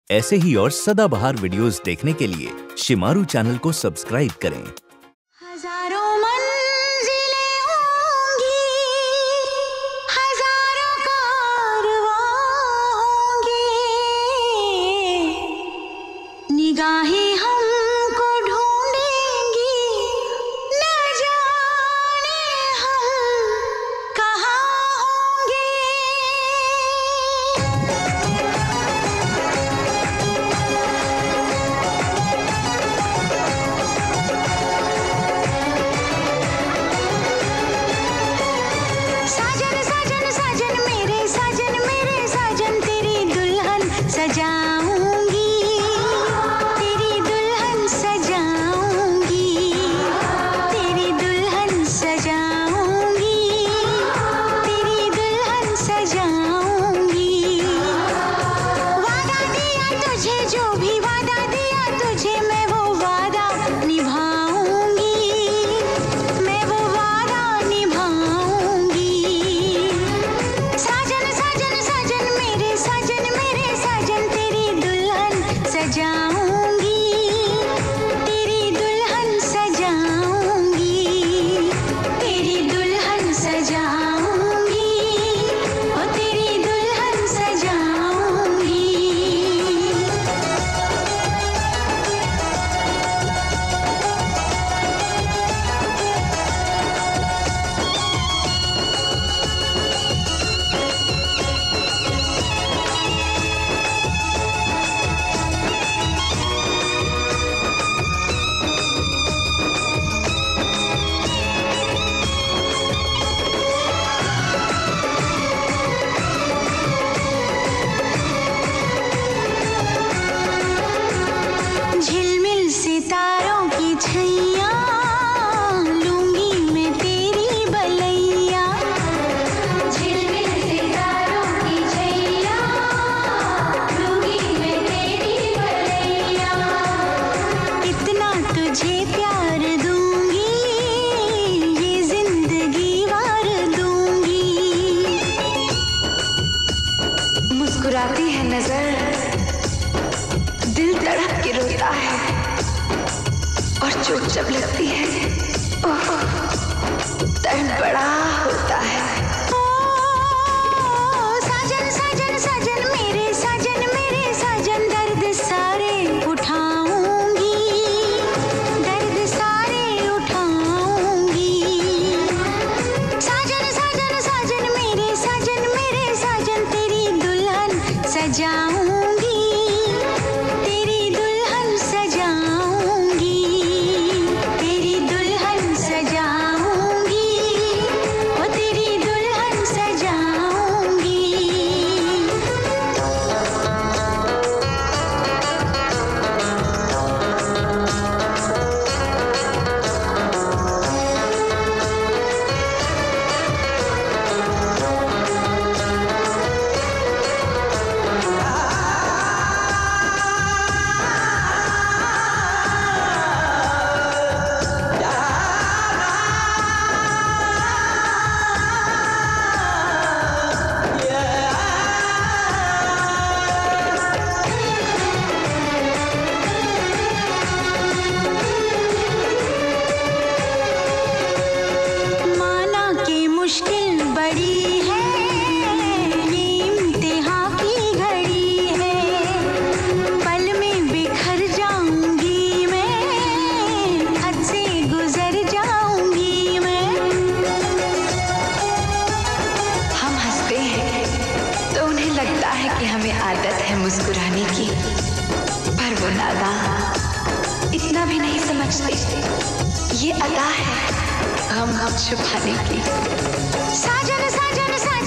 ऐसे ही और सदाबहार वीडियोस देखने के लिए शिमारू चैनल को सब्सक्राइब करें। हजारों मंजिलें होंगी, हजारों कारवां होंगे, निगाहें हमको ढूंढेंगी, न जाने हम कहाँ होंगे। साजन साजन साजन मेरे साजन तेरी दुल्हन सजाऊंगी, तेरी दुल्हन सजाऊंगी, तेरी दुल्हन सजाऊंगी, तेरी दुल्हन सजाऊंगी। वादा दिया तुझे, जो भी वादा दिया तुझे, मैं वो वादा निभाऊंगी, मैं वो वादा निभाऊंगी। साजन साजन साजन मेरे साजन तेरी दुल्हन सजाऊंगी, तेरी दुल्हन सजाऊंगी, तेरी दुल्हन सजाऊंगी, ओ तेरी दुल्हन सजाऊंगी। झिलमिल सितारों की छैया, लूंगी मैं तेरी बलैया। झिलमिल सितारों की छैया, लूंगी मैं तेरी बलैया। इतना तुझे प्यार दूंगी, ये जिंदगी वार दूंगी। मुस्कुराती है नजर, दिल तड़प के रोता है, और चोट जब लगती है, ओह दर्द बड़ा होता है। ओ साजन साजन साजन मेरे साजन दर्द सारे उठाऊंगी, दर्द सारे उठाऊंगी। साजन साजन साजन मेरे साजन तेरी दुल्हन सजाऊंगी, तेरी दुल्हन सजाऊंगी, तेरी दुल्हन सजाऊंगी, ओ तेरी दुल्हन सजाऊंगी। माना कि मुश्किल बड़ी है, ये इम्तिहान की घड़ी है, पल में बिखर जाऊंगी मैं, हद से गुजर जाऊंगी मैं। हम हंसते हैं तो उन्हें लगता है कि हमें आदत है मुस्कुराने की, पर वो नादान इतना भी नहीं समझते, ये अदा है हम छुपाने की। साजन साजन